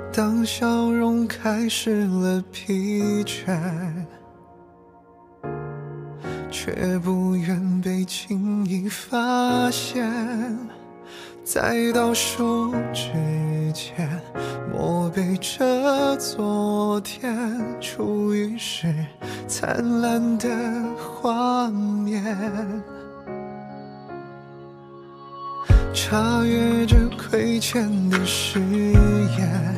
当笑容开始了疲倦，却不愿被轻易发现。在倒数之前，默背着昨天初遇时灿烂的画面，查阅着亏欠的誓言，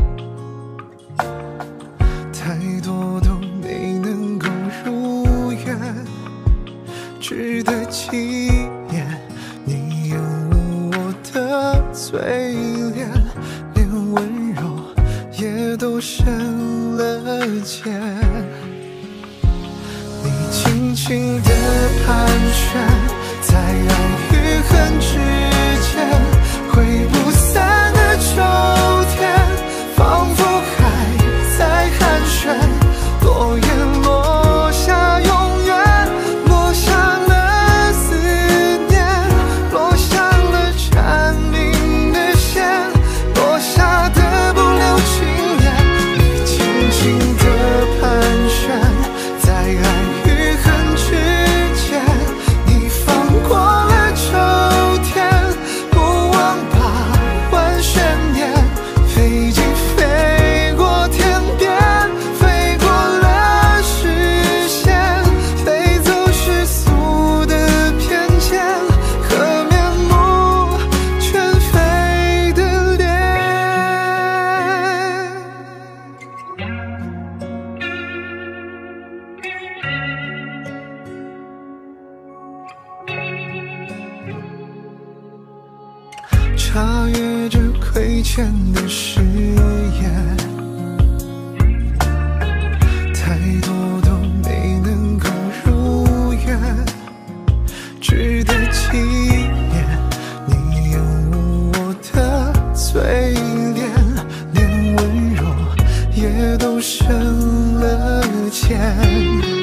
太多都没能够如愿，值得纪念你厌恶我的嘴脸，连温柔也都深了茧。你轻轻地盘旋在爱与恨之间，挥不散的秋天仿佛还在寒暄，落叶落下永远，落下了思念，落下了缠绵的线，落下的不留情面。你轻轻地盘旋在爱与恨之间，你放过了秋天，不忘把玩悬念，飞机飞过天边，飞过了视线，飞走世俗的偏见和面目全非的脸。查阅着亏欠的誓言，太多都没能够如愿，值得纪念你厌恶我的嘴脸，连温柔也都深了茧。